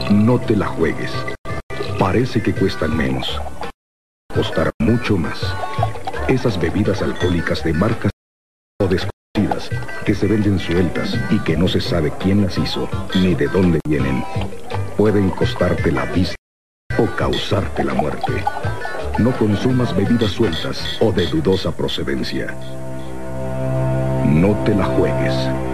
No te la juegues. Parece que cuestan menos. Costará mucho más. Esas bebidas alcohólicas de marcas o desconocidas que se venden sueltas y que no se sabe quién las hizo ni de dónde vienen, pueden costarte la vista o causarte la muerte. No consumas bebidas sueltas o de dudosa procedencia. No te la juegues.